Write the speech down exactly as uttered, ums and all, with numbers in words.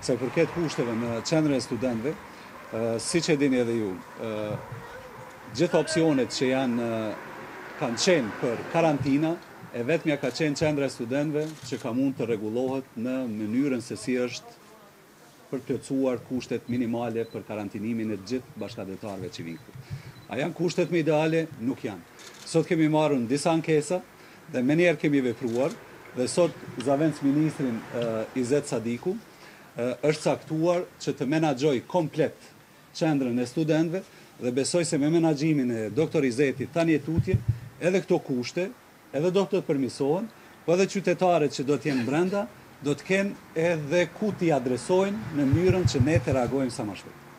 sa i përket kushteve në qendrën e studentëve, siç e dini edhe ju, gjithë opsionet që janë kanë qenë për karantina, e vetmja ka qenë qendra e studentëve që ka mund të rregullohet në mënyrën se si është për të plotësuar kushtet minimale për karantinimin e gjithë bashkëdhetarëve që vinë këtu. A janë kushtet më ideale? Nuk janë. Sot kemi marrë në disa ankesa dhe me njerë kemi vepruar dhe sot Zavendës Ministrin Izet Sadiku është caktuar që të menaxhoj komplet qendrën e studentëve dhe besoj se me menaxhimin e doktor Izetit tani e tutje, edhe këto kushte, edhe do të përmirësohen, po edhe qytetarët që do të jenë brenda, do të kenë edhe ku t'i adresojnë në mënyrën që ne të reagojmë sa më shpejt.